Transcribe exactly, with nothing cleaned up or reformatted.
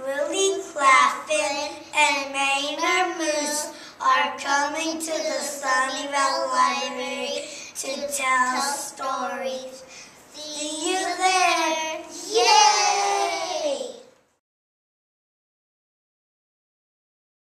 Willy, Clafin, and Maynard Moose are coming to the Sunnyvale Library to tell